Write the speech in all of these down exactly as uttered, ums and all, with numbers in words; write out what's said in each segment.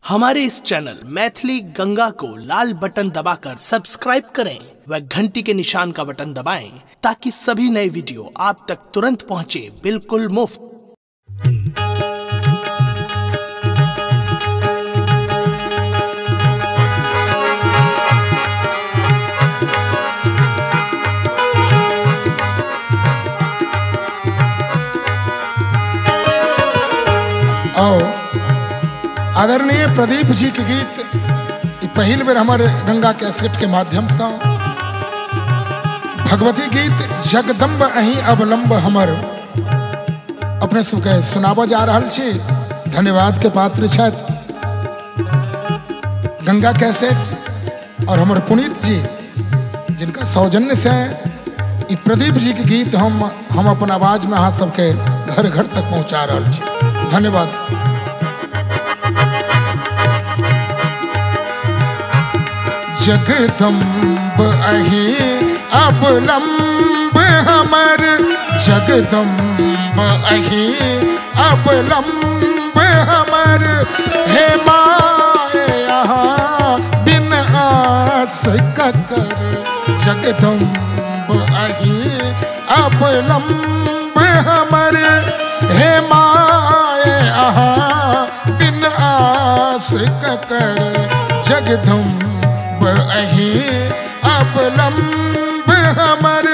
हमारे इस चैनल मैथिली गंगा को लाल बटन दबाकर सब्सक्राइब करें व घंटी के निशान का बटन दबाएं ताकि सभी नए वीडियो आप तक तुरंत पहुंचे बिल्कुल मुफ्त। आओ आदरणीय प्रदीप जी के गीत पहल बेर हमारे गंगा कैसेट के माध्यम से भगवती गीत जगदम्ब अही अवलंब हमर अपने सबके सुनावा जा रहा छी। धन्यवाद के पात्र छथि गंगा कैसेट और हमारे पुनीत जी जिनका सौजन्य से ई प्रदीप जी के गीत हम हम अपन आवाज में अहाँ सबके घर घर तक पहुंचा रहा छी। धन्यवाद। जगदम्ब अही अवलंब हमर जगदम्ब अही अवलंब हमर हे माए यहाँ बिन आस ककर जगदम्ब अही अवलंब हमर हे माए यहाँ बिन आस ककर जगदम्ब अही अवलंब हमर।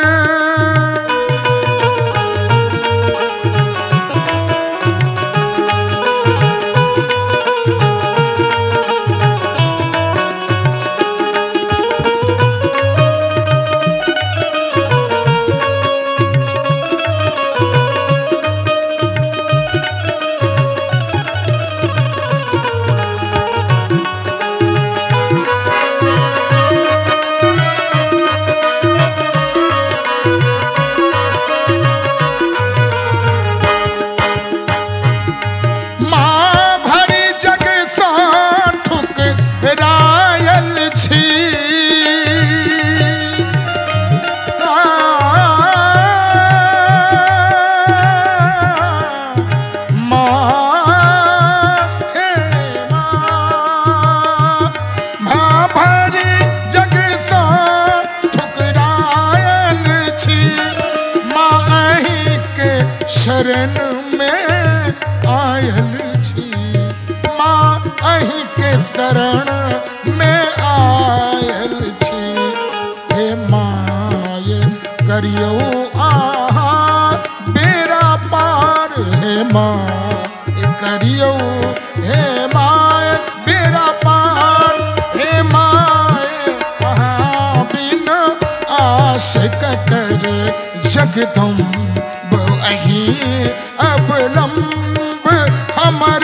शरण में आयल छी माँ अही के शरण में आयल छी हे माय करियो आहा बेरा पार हे माँ करियो हे माय बेरा पार हे माय आहा बिन आश कर जगदम्ब अही अवलंब हमर।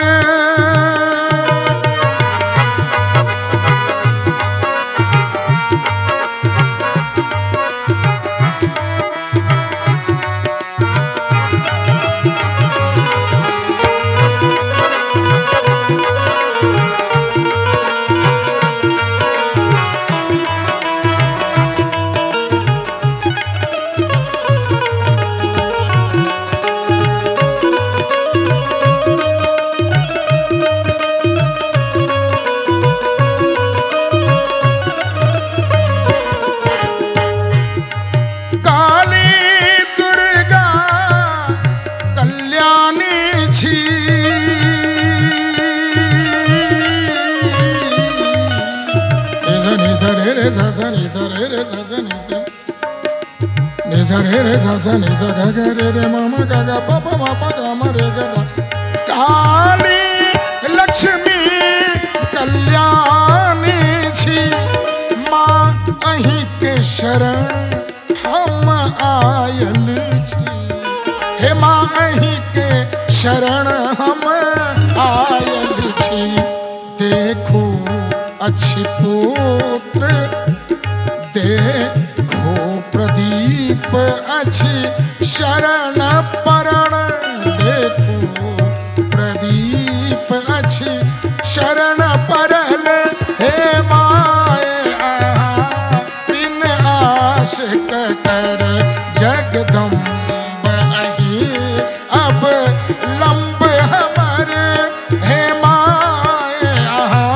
काली लक्ष्मी कल्याणी छी माँ अही के शरण हम आयल छी हे माँ अही के शरण हम आयल छी देखो अच्छी पुत्र देखो प्रदीप अच्छी शरण परण देखो प्रदीप अच्छी शरण परल हे माए बिन आश कर जगदम्ब अही अब लंब हमर हे माए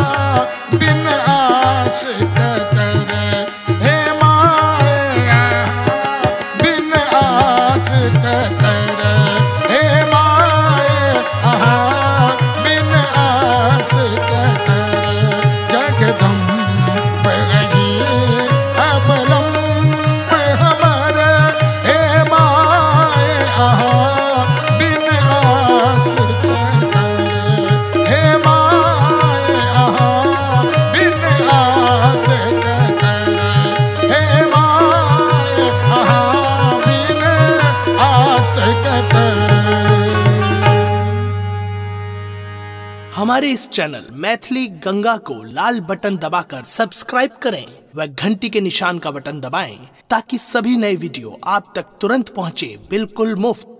हमारे इस चैनल मैथिली गंगा को लाल बटन दबाकर सब्सक्राइब करें व घंटी के निशान का बटन दबाएं ताकि सभी नए वीडियो आप तक तुरंत पहुंचे बिल्कुल मुफ्त।